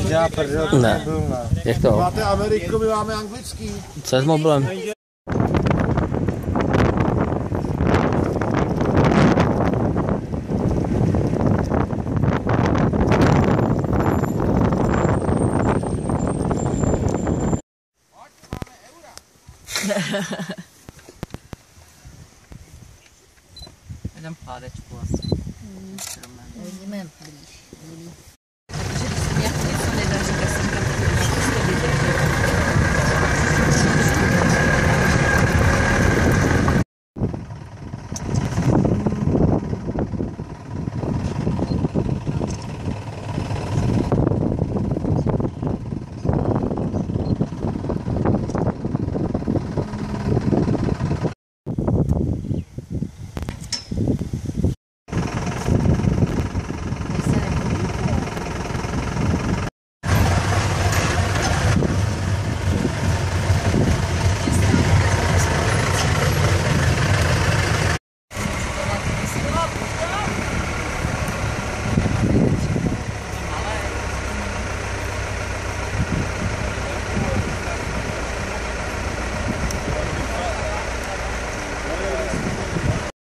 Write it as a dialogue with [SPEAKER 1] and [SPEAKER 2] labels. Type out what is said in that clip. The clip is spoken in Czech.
[SPEAKER 1] Já prdel, to
[SPEAKER 2] Ne.
[SPEAKER 1] nebyl, ne.
[SPEAKER 2] Jak to?
[SPEAKER 3] Máte Ameriku, my máme anglický.
[SPEAKER 2] Co je s mobilem?
[SPEAKER 4] Jdem pádečku asi.
[SPEAKER 5] Jdeme blíž.